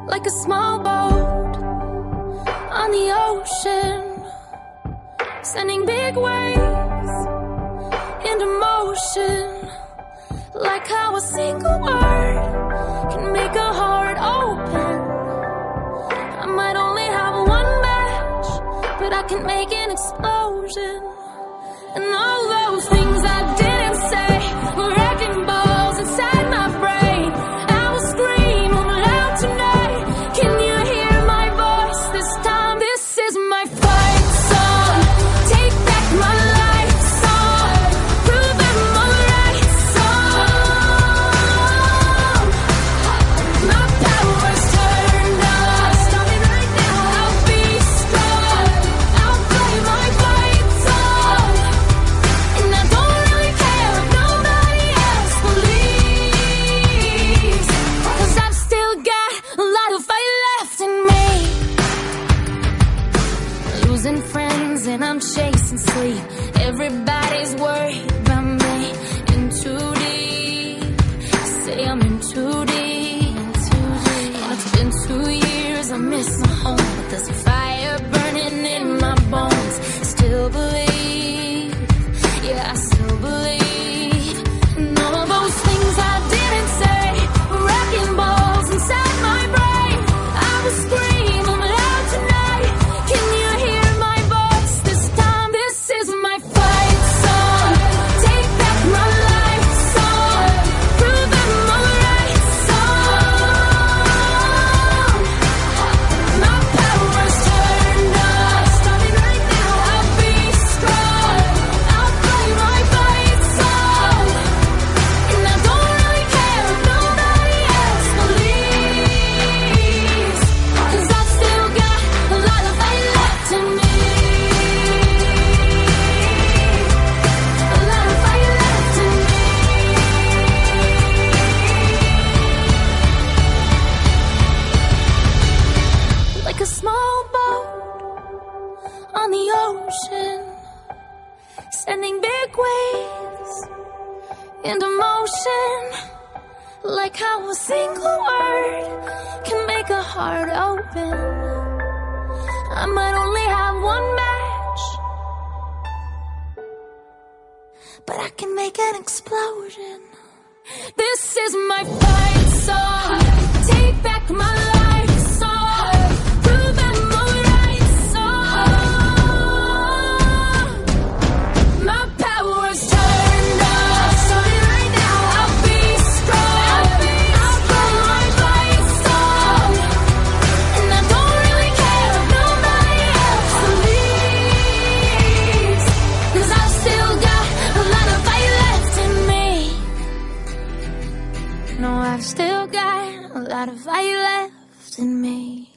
like a small boat on the ocean, sending big waves into motion, like how a single word can make a heart open. I might only have one match, but I can make an explosion. And all those things I didn't say were wrecking balls inside my brain. I will scream loud tonight. Can you hear my voice this time? This is my fight song. Take back my life song. Prove I'm alright song. My power's turned on. Stop it right now. I'll be strong. I'll play my fight song. And I don't really care if nobody else believes, 'cause I've still got a lot of fight left in me. Losing friends and I'm chasing sleep. Everybody's worried about me. In too deep. Say I'm in too deep. And it's been 2 years, I miss my home, but there's a fire burning in my bones. Still believe, yeah, I still believe. And all of those things I didn't say were wrecking balls inside my brain. I will scream loud tonight. Can you hear my voice this time? This is my fight song. Take back my life song. Prove I'm alright song. My power's turned on. Stop it right now. I'll be strong. I'll play my fight song. And I don't really care if nobody else believes, 'cause I've still got a lot of fight left in me. A lot of fight left in me. Like a small boat on the ocean, sending big waves into motion, like how a single word can make a heart open. I might only have one match, but I can make an explosion. This is my fight song. Take back my life song. Prove I'm alright song. My power's turned on. Start it right now. I'll be strong. I'll play my fight song. And I don't really care if nobody else believes, 'cause I've still got a lot of fight left in me. No, I've still got a lot of fight left in me.